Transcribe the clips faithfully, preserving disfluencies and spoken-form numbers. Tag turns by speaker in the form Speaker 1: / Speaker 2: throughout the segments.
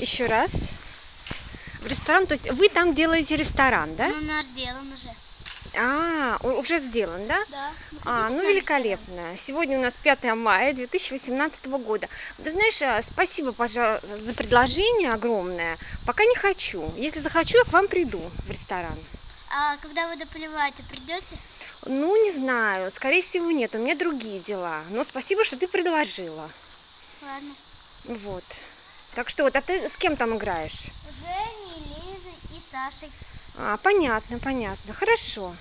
Speaker 1: Еще раз. В ресторан, то есть вы там делаете ресторан, да?
Speaker 2: Ну, наш сделан уже.
Speaker 1: А, уже сделан, да?
Speaker 2: Да.
Speaker 1: А, ну великолепно. Сегодня у нас пятое мая две тысячи восемнадцатого года. Ты знаешь, спасибо, пожалуйста, за предложение огромное. Пока не хочу. Если захочу, я к вам приду в ресторан.
Speaker 2: А когда вы дополиваете, придете?
Speaker 1: Ну, не знаю. Скорее всего, нет. У меня другие дела. Но спасибо, что ты предложила.
Speaker 2: Ладно.
Speaker 1: Вот. Так что вот, а ты с кем там играешь?
Speaker 2: Женей, Лизой и Сашей.
Speaker 1: А, понятно, понятно. Хорошо.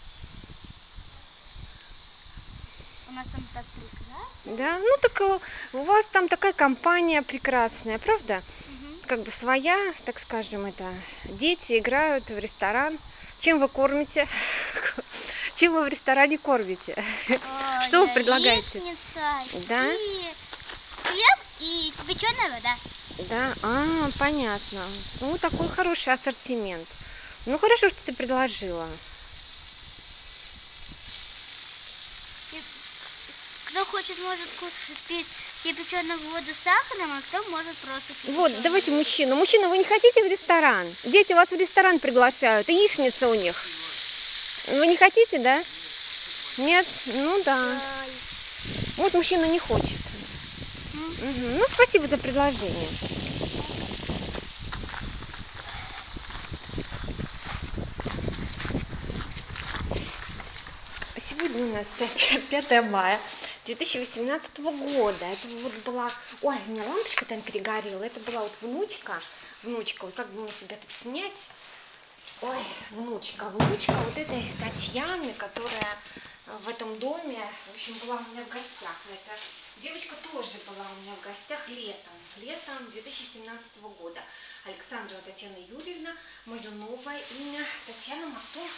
Speaker 2: У нас там так прекрасно.
Speaker 1: Да, ну так у вас там такая компания прекрасная, правда?
Speaker 2: Угу.
Speaker 1: Как бы своя, так скажем, это дети играют в ресторан. Чем вы кормите? Чем вы в ресторане кормите?
Speaker 2: О,
Speaker 1: Что вы предлагаете?
Speaker 2: Яичница,
Speaker 1: Да?
Speaker 2: и хлеб, и кипяченая вода.
Speaker 1: Да, а, понятно. Ну, такой хороший ассортимент. Ну, хорошо, что ты предложила.
Speaker 2: Кто хочет, может кушать, пить кипяченую воду с сахаром, а кто может просто кипяченую.
Speaker 1: Вот, давайте мужчину. Мужчина, вы не хотите в ресторан? Дети вас в ресторан приглашают, яичница у них. Вы не хотите, да? Нет? Ну да.
Speaker 2: Да.
Speaker 1: Вот мужчина не хочет.
Speaker 2: М?
Speaker 1: Угу. Ну, спасибо за предложение. Сегодня у нас пятое мая две тысячи восемнадцатого года. Это вот была... Ой, у меня лампочка там перегорела. Это была вот внучка. Внучка. Вот как бы мне себя тут снять? Ой, внучка. Внучка вот этой Татьяны, которая в этом доме, в общем, была у меня в гостях. Эта девочка тоже была у меня в гостях летом. Летом две тысячи семнадцатого года. Александрова Татьяна Юрьевна, мое новое имя. Татьяна Матон.